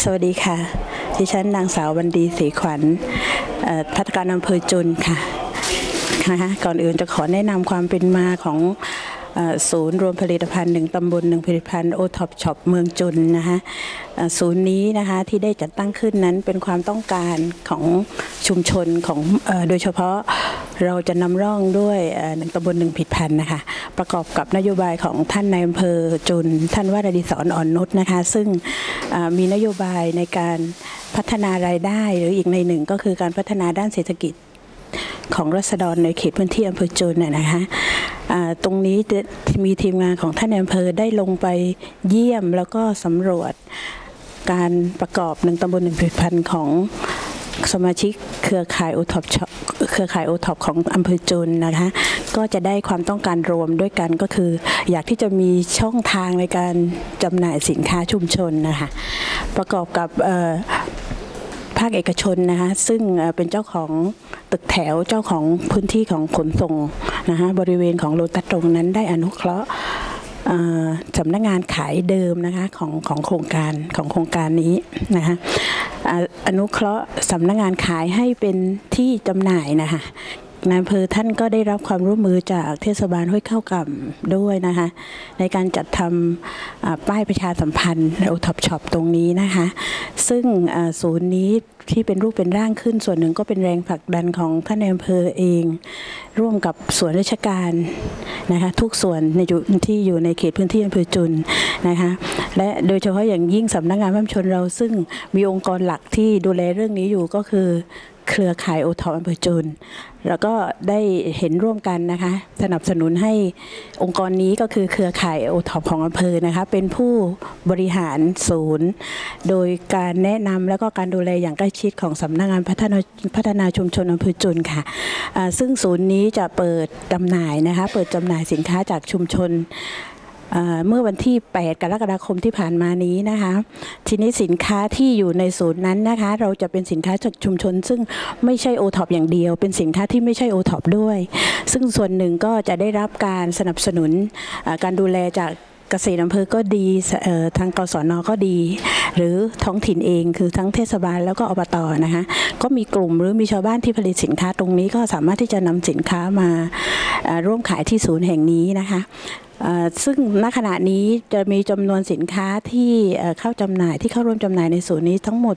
สวัสดีค่ะดิฉันนางสาววรรดีศรีขวัญพัฒการอำเภอจุนค่ะก่อนอื่นจะขอแนะนำความเป็นมาของศูนย์รวมผลิตภัณฑ์1 ตำบล 1 ผลิตภัณฑ์โอท็อปช็อปเมืองจุนนะคะศูนย์นี้นะคะที่ได้จัดตั้งขึ้นนั้นเป็นความต้องการของชุมชนของโดยเฉพาะเราจะนำร่องด้วย1 ตำบล 1 ผลิตภัณฑ์นะคะประกอบกับนโยบายของท่านนายอำเภอจุนท่านวราดิศร อ่อนนุชนะคะซึ่งมีนโยบายในการพัฒนารายได้หรืออีกในหนึ่งก็คือการพัฒนาด้านเศรษฐกิจของราษฎรในเขตพื้นที่อำเภอจุนนะคะตรงนี้มีทีมงานของท่านอำเภอได้ลงไปเยี่ยมแล้วก็สำรวจการประกอบ1 ตำบล 1 ผลิตภัณฑ์ของสมาชิกเครือข่ายโอท็อปของอำเภอจุนนะคะก็จะได้ความต้องการรวมด้วยกันก็คืออยากที่จะมีช่องทางในการจำหน่ายสินค้าชุมชนนะคะประกอบกับภาคเอกชนนะคะซึ่งเป็นเจ้าของตึกแถวเจ้าของพื้นที่ของขนส่งนะคะบริเวณของโลตัสตรงนั้นได้อนุเคราะห์สำนักงานขายเดิมนะคะของโครงการนี้นะคะอนุเคราะห์สำนักงานขายให้เป็นที่จำหน่ายนะคะนายอำเภอท่านก็ได้รับความร่วมมือจากเทศบาลห้วยเข้ากำด้วยนะคะในการจัดทำป้ายประชาสัมพันธ์โอท็อปช็อปตรงนี้นะคะซึ่งศูนย์นี้ที่เป็นรูปเป็นร่างขึ้นส่วนหนึ่งก็เป็นแรงผลักดันของท่านนายอำเภอเองร่วมกับส่วนราชการนะคะทุกส่วนที่อยู่ในเขตพื้นที่อำเภอจุนนะคะและโดยเฉพาะอย่างยิ่งสำนักงานบ้านชนเราซึ่งมีองค์กรหลักที่ดูแลเรื่องนี้อยู่ก็คือเครือข่ายโอท็อปอำเภอจุนแล้วก็ได้เห็นร่วมกันนะคะสนับสนุนให้องค์กรนี้ก็คือเครือข่ายโอท็อปของอำเภอนะคะเป็นผู้บริหารศูนย์โดยการแนะนำแล้วก็การดูแลอย่างใกล้ชิดของสำนักงานพัฒนาชุมชนอำเภอจุนค่ะซึ่งศูนย์นี้จะเปิดจำหน่ายนะคะเปิดจำหน่ายสินค้าจากชุมชนเมื่อวันที่8 กรกฎาคมที่ผ่านมานี้นะคะทีนี้สินค้าที่อยู่ในศูนย์นั้นนะคะเราจะเป็นสินค้าจากชุมชนซึ่งไม่ใช่โอท็อปอย่างเดียวเป็นสินค้าที่ไม่ใช่โอท็อปด้วยซึ่งส่วนหนึ่งก็จะได้รับการสนับสนุนการดูแลจากเกษตรอำเภอก็ดีทางกสน.ก็ดีหรือท้องถิ่นเองคือทั้งเทศบาลแล้วก็อบต.นะคะก็มีกลุ่มหรือมีชาวบ้านที่ผลิตสินค้าตรงนี้ก็สามารถที่จะนำสินค้ามาร่วมขายที่ศูนย์แห่งนี้นะคะซึ่งณขณะนี้จะมีจำนวนสินค้าที่เข้าร่วมจำหน่ายในศูนย์นี้ทั้งหมด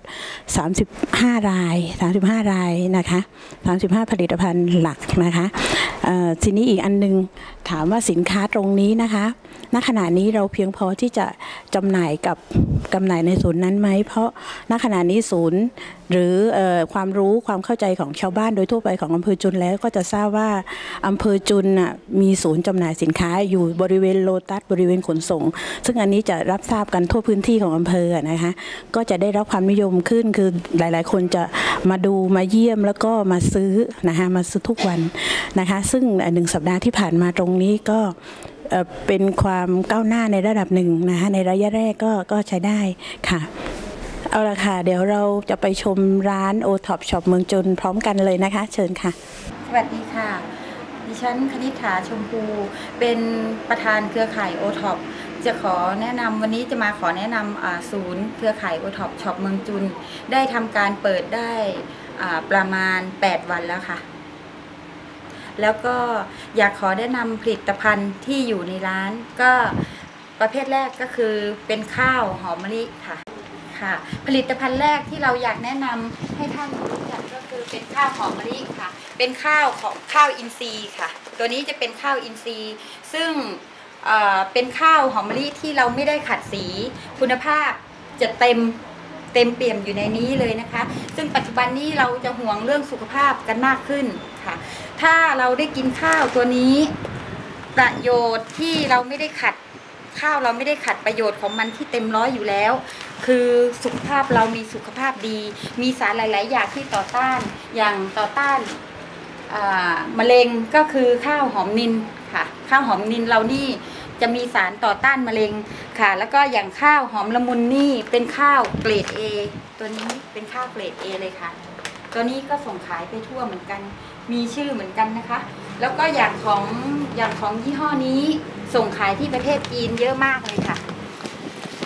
35 รายนะคะ35 ผลิตภัณฑ์หลักนะคะทีนี้อีกอันนึงถามว่าสินค้าตรงนี้นะคะณขณะนี้เราเพียงพอที่จะจำหน่ายในศูนย์นั้นไหมเพราะณขณะนี้ศูนย์หรือความรู้ความเข้าใจของชาวบ้านโดยทั่วไปของอำเภอจุนแล้วก็จะทราบว่าอำเภอจุนมีศูนย์จำหน่ายสินค้าอยู่บริเวณโลตัสบริเวณขนส่งซึ่งอันนี้จะรับทราบกันทั่วพื้นที่ของอำเภอนะคะก็จะได้รับความนิยมขึ้นคือหลายๆคนจะมาดูมาเยี่ยมแล้วก็มาซื้อนะคะมาซื้อทุกวันนะคะซึ่ง1 สัปดาห์ที่ผ่านมาตรงนี้ก็เป็นความก้าวหน้าในระดับหนึ่งนะคะในระยะแรกก็ใช้ได้ค่ะเอาละค่ะเดี๋ยวเราจะไปชมร้านโอท็อปช็อปเมืองจุนพร้อมกันเลยนะคะเชิญค่ะสวัสดีค่ะดิฉันคณิษฐาชมพูเป็นประธานเครือข่ายโอท็อปจะขอแนะนำวันนี้จะมาขอแนะนำศูนย์เครือข่ายโอท็อปช็อปเมืองจุนได้ทำการเปิดได้ประมาณ8 วันแล้วค่ะแล้วก็อยากขอแนะนำผลิตภัณฑ์ที่อยู่ในร้านก็ประเภทแรกก็คือเป็นข้าวหอมมะลิค่ะผลิตภัณฑ์แรกที่เราอยากแนะนำให้ท่านรู้จักก็คือเป็นข้าวหอมมะลิค่ะเป็นข้าวอินทรีย์ค่ะตัวนี้จะเป็นข้าวอินทรีย์ซึ่งเป็นข้าวหอมมะลิที่เราไม่ได้ขัดสีคุณภาพจะเต็มเปี่ยมอยู่ในนี้เลยนะคะซึ่งปัจจุบันนี้เราจะห่วงเรื่องสุขภาพกันมากขึ้นค่ะถ้าเราได้กินข้าวตัวนี้ประโยชน์ที่เราไม่ได้ขัดข้าวเราไม่ได้ขัดประโยชน์ของมันที่เต็มร้อยอยู่แล้วคือสุขภาพเรามีสุขภาพดีมีสารหลายๆอย่างที่ต่อต้านอย่างต่อต้านมะเร็งก็คือข้าวหอมนิลค่ะข้าวหอมนิลเรานี่จะมีสารต่อต้านมะเร็งค่ะแล้วก็อย่างข้าวหอมละมุนนี่เป็นข้าวเกรด A ตัวนี้เป็นข้าวเกรด A เลยค่ะตัวนี้ก็ส่งขายไปทั่วเหมือนกันมีชื่อเหมือนกันนะคะแล้วก็อย่างของยี่ห้อนี้ส่งขายที่ประเทศจีนเยอะมากเลยค่ะ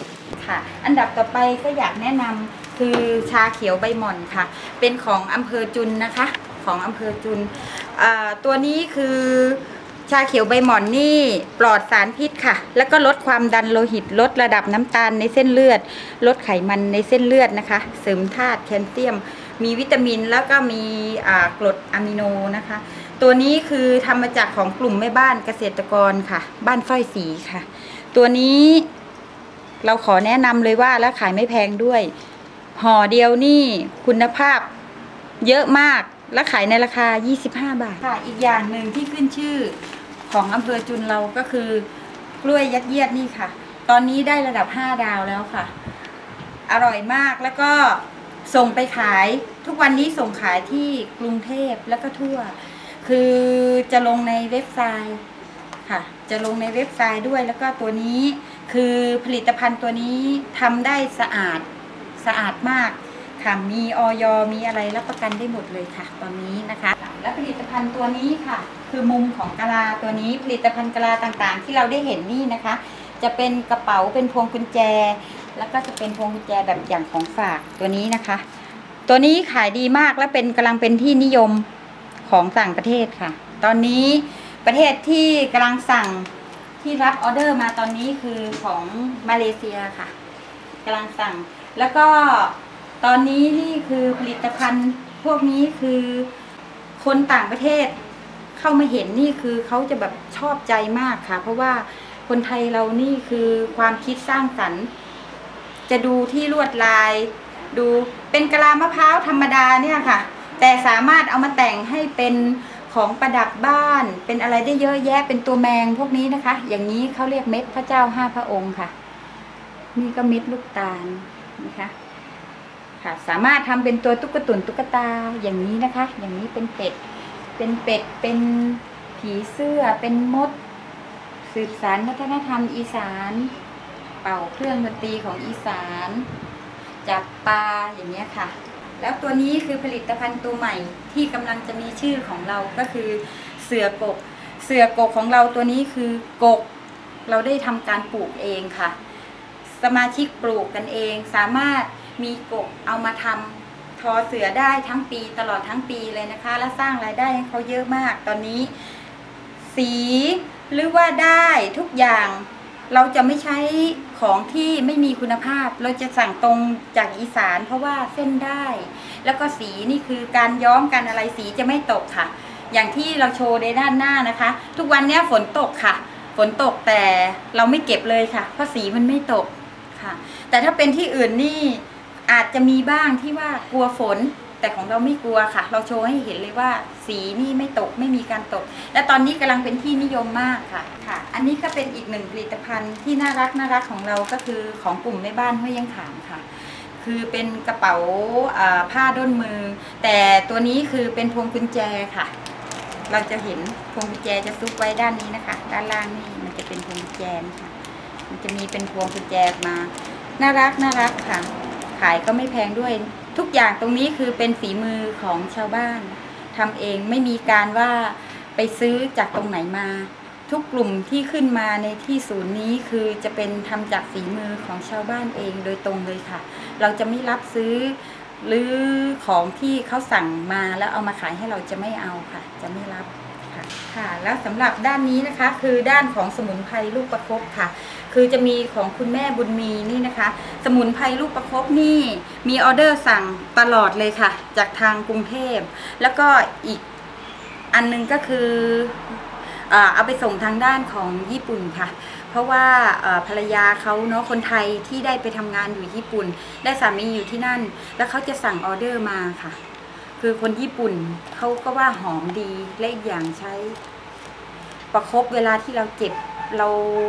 ค่ะอันดับต่อไปก็อยากแนะนำคือชาเขียวใบหม่อนค่ะเป็นของอำเภอจุนนะคะของอำเภอจุนตัวนี้คือชาเขียวใบหม่อนนี่ปลอดสารพิษค่ะแล้วก็ลดความดันโลหิตลดระดับน้ำตาลในเส้นเลือดลดไขมันในเส้นเลือดนะคะเสริมธาตุแคลเซียมมีวิตามินแล้วก็มีกรดอะมิโนนะคะตัวนี้คือทำมาจากของกลุ่มแม่บ้านเกษตรกรค่ะบ้านฝ้ายศรีค่ะตัวนี้เราขอแนะนำเลยว่าแล้วขายไม่แพงด้วยห่อเดียวนี่คุณภาพเยอะมากและขายในราคา25 บาทค่ะอีกอย่างหนึ่งที่ขึ้นชื่อของอำเภอจุนเราก็คือกล้วยยัดเยียดนี่ค่ะตอนนี้ได้ระดับ5 ดาวแล้วค่ะอร่อยมากแล้วก็ส่งไปขายทุกวันนี้ส่งขายที่กรุงเทพแล้วก็ทั่วคือจะลงในเว็บไซต์ค่ะจะลงในเว็บไซต์ด้วยแล้วก็ตัวนี้คือผลิตภัณฑ์ตัวนี้ทำได้สะอาดมากค่ะมีอย.มีอะไรรับประกันได้หมดเลยค่ะตอนนี้นะคะและผลิตภัณฑ์ตัวนี้ค่ะคือมุมของกะลาตัวนี้ผลิตภัณฑ์กะลาต่างๆที่เราได้เห็นนี่นะคะจะเป็นกระเป๋าเป็นพวงกุญแจแล้วก็จะเป็นพวงกุญแจแบบอย่างของฝากตัวนี้นะคะตัวนี้ขายดีมากและกำลังเป็นที่นิยมของต่างประเทศค่ะตอนนี้ประเทศที่กำลังสั่งที่รับออเดอร์มาตอนนี้คือของมาเลเซียค่ะกำลังสั่งแล้วก็ตอนนี้นี่คือผลิตภัณฑ์พวกนี้คือคนต่างประเทศเข้ามาเห็นนี่คือเขาจะแบบชอบใจมากค่ะเพราะว่าคนไทยเรานี่คือความคิดสร้างสรรค์จะดูที่ลวดลายดูเป็นกะลามะพร้าวธรรมดาเนี่ยค่ะแต่สามารถเอามาแต่งให้เป็นของประดับบ้านเป็นอะไรได้เยอะแยะเป็นตัวแมงพวกนี้นะคะอย่างนี้เขาเรียกเม็ดพระเจ้า5 พระองค์ค่ะนี่ก็เม็ดลูกตาลนะคะค่ะสามารถทำเป็นตัวตุ๊กตาอย่างนี้นะคะอย่างนี้เป็นเป็ดเป็นผีเสื้อเป็นมดสืบสานวัฒนธรรมอีสานเป่าเครื่องดนตรีของอีสานจับปลาอย่างเงี้ยค่ะแล้วตัวนี้คือผลิตภัณฑ์ตัวใหม่ที่กำลังจะมีชื่อของเราก็คือเสือกกของเราตัวนี้คือกกเราได้ทำการปลูกเองค่ะสมาชิกปลูกกันเองสามารถมีกกเอามาทำทอเสือได้ทั้งปีตลอดทั้งปีเลยนะคะและสร้างรายได้ให้เขาเยอะมากตอนนี้สีหรือว่าได้ทุกอย่างเราจะไม่ใช้ของที่ไม่มีคุณภาพเราจะสั่งตรงจากอีสานเพราะว่าเส้นได้แล้วก็สีนี่คือการย้อมกันอะไรสีจะไม่ตกค่ะอย่างที่เราโชว์ในด้านหน้านะคะทุกวันนี้ฝนตกค่ะฝนตกแต่เราไม่เก็บเลยค่ะเพราะสีมันไม่ตกค่ะแต่ถ้าเป็นที่อื่นนี่อาจจะมีบ้างที่ว่ากลัวฝนแต่ของเราไม่กลัวค่ะเราโชว์ให้เห็นเลยว่าสีนี่ไม่ตกไม่มีการตกและตอนนี้กำลังเป็นที่นิยมมากค่ะอันนี้ก็เป็นอีกหนึ่งผลิตภัณฑ์ที่น่ารักของเราก็คือของกลุ่มแม่บ้านห้วยยังขางค่ะคือเป็นกระเป๋าผ้าด้นมือแต่ตัวนี้คือเป็นพวงกุญแจค่ะเราจะเห็นพวงกุญแจจะซุกไว้ด้านนี้นะคะด้านล่างนี่มันจะเป็นพวงกุญแจค่ะมันจะมีเป็นพวงกุญแจมาน่ารักค่ะขายก็ไม่แพงด้วยทุกอย่างตรงนี้คือเป็นฝีมือของชาวบ้านทำเองไม่มีการว่าไปซื้อจากตรงไหนมาทุกกลุ่มที่ขึ้นมาในที่ศูนย์นี้คือจะเป็นทำจากฝีมือของชาวบ้านเองโดยตรงเลยค่ะเราจะไม่รับซื้อหรือของที่เขาสั่งมาแล้วเอามาขายให้เราจะไม่เอาค่ะจะไม่รับค่ะแล้วสำหรับด้านนี้นะคะคือด้านของสมุนไพรลูกประคบค่ะคือจะมีของคุณแม่บุญมีนี่นะคะสมุนไพรลูกประคบนี่มีออเดอร์สั่งตลอดเลยค่ะจากทางกรุงเทพแล้วก็อีกอันนึงก็คือเอาไปส่งทางด้านของญี่ปุ่นค่ะเพราะว่าภรรยาเขาเนาะคนไทยที่ได้ไปทำงานอยู่ญี่ปุ่นได้สามีอยู่ที่นั่นแล้วเขาจะสั่งออเดอร์มาค่ะคือคนญี่ปุ่นเขาก็ว่าหอมดีและอีกอย่างใช้ประคบเวลาที่เราเจ็บเรา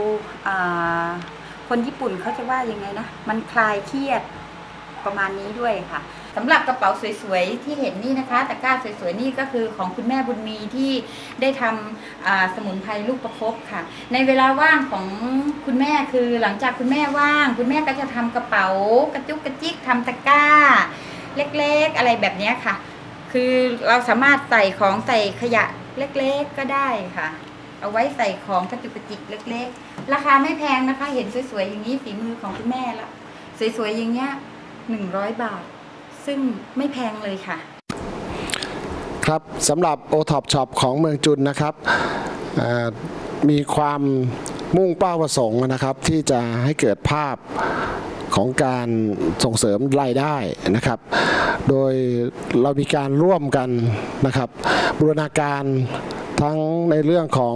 คนญี่ปุ่นเขาจะว่ายังไงนะมันคลายเครียดประมาณนี้ด้วยค่ะสำหรับกระเป๋าสวยๆที่เห็นนี่นะคะตะกร้าสวยๆนี่ก็คือของคุณแม่บุญมีที่ได้ทำสมุนไพรลูกประคบค่ะในเวลาว่างของคุณแม่คือหลังจากคุณแม่ว่างคุณแม่ก็จะทำกระเป๋ากระจุกกระจิกทำตะกร้าเล็กๆอะไรแบบนี้ค่ะคือเราสามารถใส่ของใส่ขยะเล็กๆก็ได้ค่ะเอาไว้ใส่ของกระจุกกระจิกเล็กๆราคาไม่แพงนะคะเห็นสวยๆอย่างนี้ฝีมือของคุณแม่ละสวยๆอย่างเงี้ย100 บาทซึ่งไม่แพงเลยค่ะครับสำหรับ OTOP Shop ของเมืองจุนนะครับมีความมุ่งเป้าประสงค์นะครับที่จะให้เกิดภาพของการส่งเสริมรายได้นะครับโดยเรามีการร่วมกันนะครับบูรณาการทั้งในเรื่องของ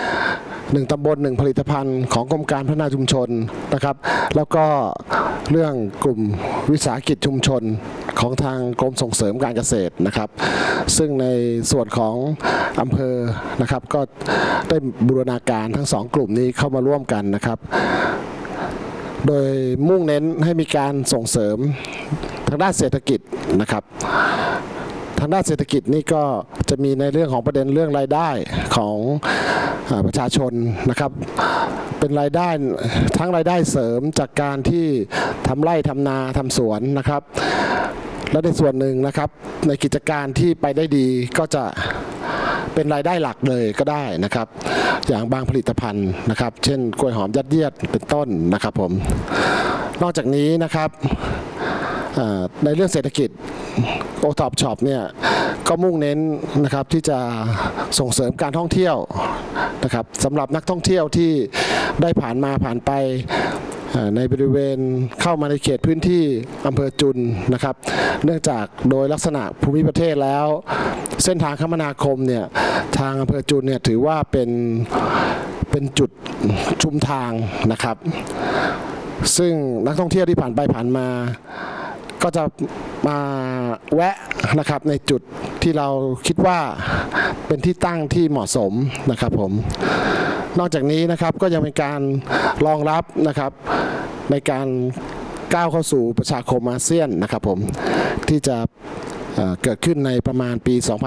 1 ตำบล 1 ผลิตภัณฑ์ของกรมการพัฒนาชุมชนนะครับแล้วก็เรื่องกลุ่มวิสาหกิจชุมชนของทางกรมส่งเสริมการเกษตรนะครับซึ่งในส่วนของอำเภอนะครับก็ได้บูรณาการทั้ง2 กลุ่มนี้เข้ามาร่วมกันนะครับโดยมุ่งเน้นให้มีการส่งเสริมทางด้านเศรษฐกิจนะครับทางด้านเศรษฐกิจนี่ก็จะมีในเรื่องของประเด็นเรื่องรายได้ของประชาชนนะครับเป็นรายได้ทั้งรายได้เสริมจากการที่ทำไร่ทำนาทำสวนนะครับและในส่วนหนึ่งนะครับในกิจการที่ไปได้ดีก็จะเป็นรายได้หลักเลยก็ได้นะครับอย่างบางผลิตภัณฑ์นะครับเช่นกล้วยหอมยัดเยียดเป็นต้นนะครับผมนอกจากนี้นะครับในเรื่องเศรษฐกิจOTOP Shop เนี่ยก็มุ่งเน้นนะครับที่จะส่งเสริมการท่องเที่ยวนะครับสำหรับนักท่องเที่ยวที่ได้ผ่านไปในบริเวณเข้ามาในเขตพื้นที่อำเภอจุนนะครับเนื่องจากโดยลักษณะภูมิประเทศแล้วเส้นทางคมนาคมเนี่ยทางอำเภอจุนเนี่ยถือว่าเป็นจุดชุมทางนะครับซึ่งนักท่องเที่ยวที่ผ่านมาก็จะมาแวะนะครับในจุดที่เราคิดว่าเป็นที่ตั้งที่เหมาะสมนะครับผมนอกจากนี้นะครับก็ยังเป็นการรองรับนะครับในการก้าวเข้าสู่ประชาคมอาเซียนนะครับผมที่จะเกิดขึ้นในประมาณปี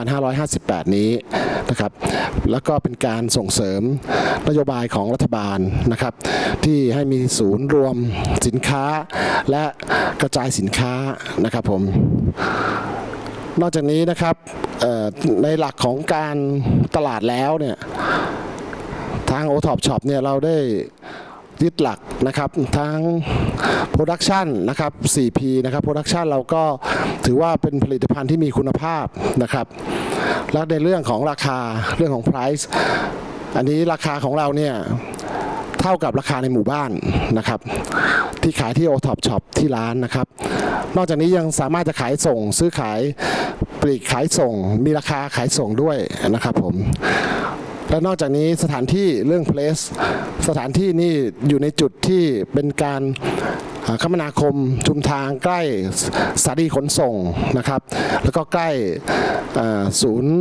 2558 นี้นะครับแล้วก็เป็นการส่งเสริมนโยบายของรัฐบาลนะครับที่ให้มีศูนย์รวมสินค้าและกระจายสินค้านะครับผมนอกจากนี้นะครับในหลักของการตลาดแล้วเนี่ยทาง OTOP Shop เนี่ยเราได้ยึดหลักนะครับทั้ง Production นะครับ 4P นะครับ Production เราก็ถือว่าเป็นผลิตภัณฑ์ที่มีคุณภาพนะครับและในเรื่องของราคาเรื่องของ Price อันนี้ราคาของเราเนี่ยเท่ากับราคาในหมู่บ้านนะครับที่ขายที่ OTOP Shop ที่ร้านนะครับนอกจากนี้ยังสามารถจะขายส่งซื้อขายปลีกขายส่งมีราคาขายส่งด้วยนะครับผมและนอกจากนี้สถานที่เรื่อง place สถานที่นี่อยู่ในจุดที่เป็นการคมนาคมชุมทางใกล้สถานีขนส่งนะครับแล้วก็ใกล้ศูนย์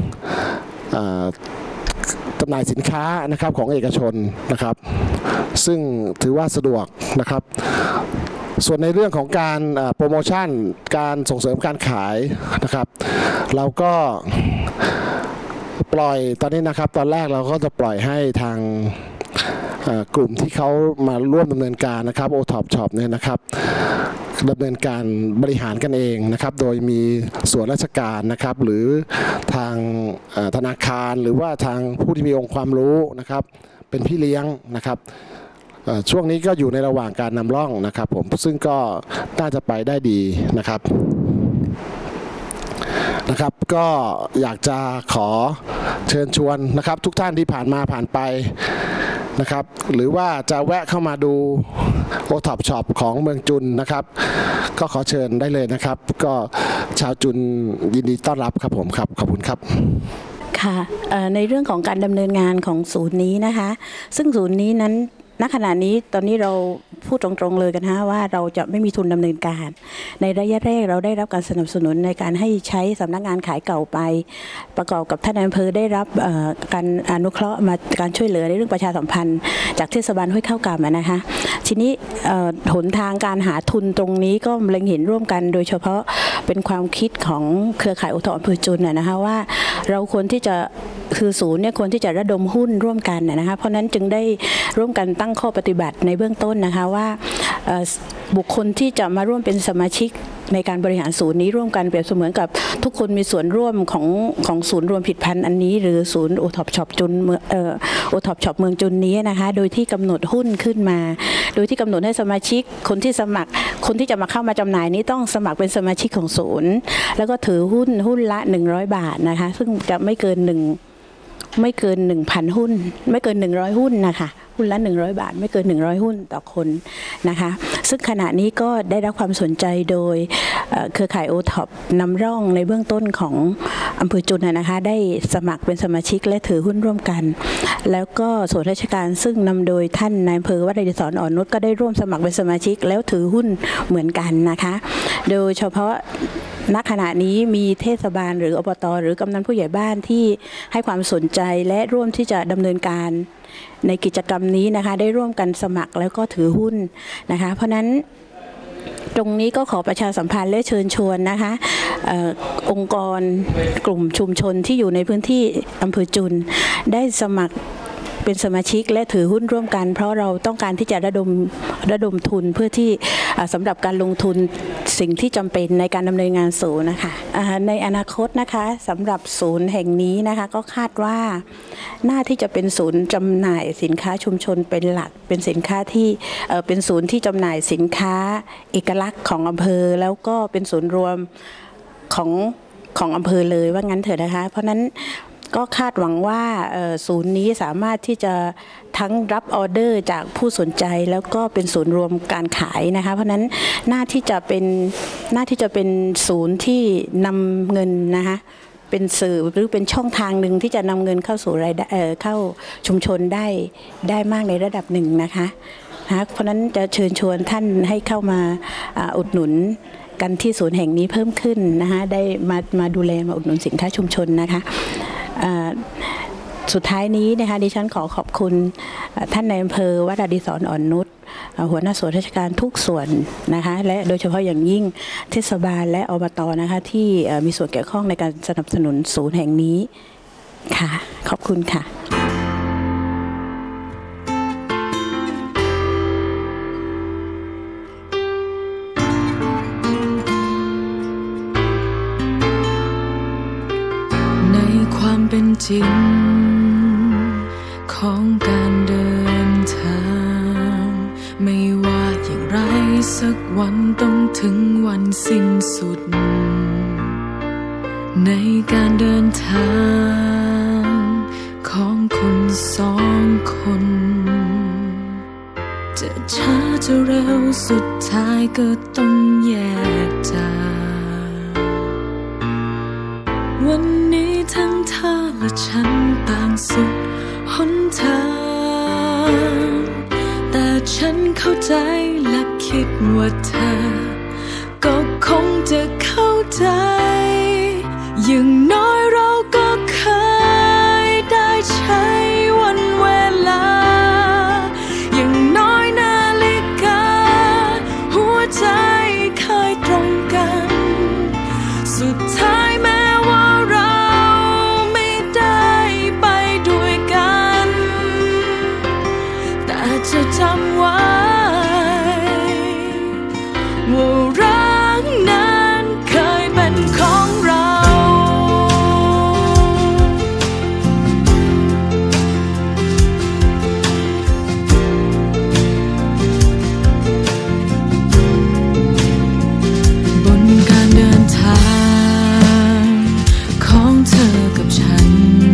จำหน่ายสินค้านะครับของเอกชนนะครับซึ่งถือว่าสะดวกนะครับส่วนในเรื่องของการโปรโมชั่นการส่งเสริมการขายนะครับเราก็ปล่อยตอนนี้นะครับตอนแรกเราก็จะปล่อยให้ทางกลุ่มที่เขามาร่วมดำเนินการนะครับ OTOP Shop เนี่ยนะครับดำเนินการบริหารกันเองนะครับโดยมีส่วนราชการนะครับหรือทางธนาคารหรือว่าทางผู้ที่มีองค์ความรู้นะครับเป็นพี่เลี้ยงนะครับช่วงนี้ก็อยู่ในระหว่างการนำร่องนะครับผมซึ่งก็น่าจะไปได้ดีนะครับก็อยากจะขอเชิญชวนนะครับทุกท่านที่ผ่านไปนะครับหรือว่าจะแวะเข้ามาดู OTOP Shop ของเมืองจุนนะครับก็ขอเชิญได้เลยนะครับก็ชาวจุนยินดีต้อนรับครับผมครับขอบคุณครับค่ะในเรื่องของการดำเนินงานของศูนย์นี้นะคะซึ่งศูนย์นี้นั้นณขณะนี้ตอนนี้เราพูดตรงๆเลยกันนะว่าเราจะไม่มีทุนดำเนินการในระยะแรกเราได้รับการสนับสนุนในการให้ใช้สำนักงานขายเก่าไปประกอบกับท่านอำเภอได้รับการอนุเคราะห์มาการช่วยเหลือในเรื่องประชาสัมพันธ์จากเทศบาลห้วยข้าวกำนะคะทีนี้หนทางการหาทุนตรงนี้ก็เล็งเห็นร่วมกันโดยเฉพาะเป็นความคิดของเครือข่ายOTOPอำเภอจุนนะคะว่าเราควรที่จะคือศูนย์เนี่ยควรที่จะระดมหุ้นร่วมกันนะคะเพราะนั้นจึงได้ร่วมกันตั้งข้อปฏิบัติในเบื้องต้นนะคะว่าบุคคลที่จะมาร่วมเป็นสมาชิกในการบริหารศูนย์นี้ร่วมกันเปรียบเสมือนกับทุกคนมีส่วนร่วมของศูนย์รวมผลิตภัณฑ์อันนี้หรือศูนย์โอท็อปช็อปจุนโอท็อปช็อปเมืองจุนนี้นะคะโดยที่กำหนดหุ้นขึ้นมาโดยที่กำหนดให้สมาชิกคนที่จะมาเข้ามาจำหน่ายนี้ต้องสมัครเป็นสมาชิกของศูนย์แล้วก็ถือหุ้นละ100 บาทนะคะซึ่งจะไม่เกิน 1,000 หุ้นไม่เกิน100หุ้นนะคะหุ้นละ100 บาทไม่เกิน100หุ้นต่อคนนะคะซึ่งขณะนี้ก็ได้รับความสนใจโดยเครือข่ายโอท็อปนำร่องในเบื้องต้นของอำเภอจุนนะคะได้สมัครเป็นสมาชิกและถือหุ้นร่วมกันแล้วก็ส่วนราชการซึ่งนำโดยท่านนายอำเภอวราดิศรอ่อนนุชก็ได้ร่วมสมัครเป็นสมาชิกแล้วถือหุ้นเหมือนกันนะคะโดยเฉพาะณขณะนี้มีเทศบาลหรืออบต.หรือกำนันผู้ใหญ่บ้านที่ให้ความสนใจและร่วมที่จะดำเนินการในกิจกรรมนี้นะคะได้ร่วมกันสมัครแล้วก็ถือหุ้นนะคะเพราะนั้นตรงนี้ก็ขอประชาสัมพันธ์และเชิญชวนนะคะองค์กรกลุ่มชุมชนที่อยู่ในพื้นที่อำเภอจุนได้สมัครเป็นสมาชิกและถือหุ้นร่วมกันเพราะเราต้องการที่จะระดมทุนเพื่อที่สำหรับการลงทุนสิ่งที่จำเป็นในการดำเนินงานศูนย์นะคะในอนาคตนะคะสำหรับศูนย์แห่งนี้นะคะก็คาดว่าน่าที่จะเป็นศูนย์จำหน่ายสินค้าชุมชนเป็นหลักเป็นสินค้าที่เป็นศูนย์ที่จำหน่ายสินค้าเอกลักษณ์ของอำเภอแล้วก็เป็นศูนย์รวมของอำเภอเลยว่างั้นเถอะนะคะเพราะนั้นก็คาดหวังว่าศูนย์นี้สามารถที่จะทั้งรับออเดอร์จากผู้สนใจแล้วก็เป็นศูนย์รวมการขายนะคะเพราะนั้นน่าที่จะเป็นศูนย์ที่นำเงินนะคะเป็นสื่อหรือเป็นช่องทางหนึ่งที่จะนำเงินเข้าสู่รายได้เข้าชุมชนได้มากในระดับหนึ่งนะคะเพราะนั้นจะเชิญชวนท่านให้เข้ามาอุดหนุนกันที่ศูนย์แห่งนี้เพิ่มขึ้นนะคะได้มาดูแลมาอุดหนุนสินค้าชุมชนนะคะสุดท้ายนี้นะคะดิฉันขอขอบคุณท่านนายอำเภอวราดิศรอ่อนนุชหัวหน้าส่วนราชการทุกส่วนนะคะและโดยเฉพาะอย่างยิ่งเทศบาลและอบต.นะคะที่มีส่วนเกี่ยวข้องในการสนับสนุนศูนย์แห่งนี้ค่ะขอบคุณค่ะความเป็นจริงของการเดินทางไม่ว่าอย่างไรสักวันต้องถึงวันสิ้นสุดในการเดินทางของคนสองคนจะช้าจะเร็วสุดท้ายก็ต้องแยกจากวันนี้ทั้งเธอและฉันต่างสุดหนทางแต่ฉันเข้าใจและคิดว่าเธอก็คงจะเข้าใจอย่างน้อยเราก็เคยได้ใช้วันเวลาอย่างน้อยนาฬิกาหัวใจเคยตรงกันสุดท้ายแม้ว่าเราไม่ได้ไปด้วยกันแต่จะจำไว้ว่ารักนั้นเคยเป็นของเราบนการเดินทางของเธอกับฉัน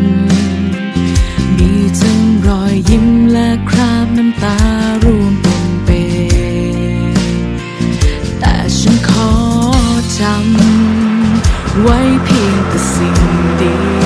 มีทั้งรอยยิ้มและคราบน้ำตารวมปนเป็นแต่ฉันขอจำไว้เพียงแต่สิ่งดี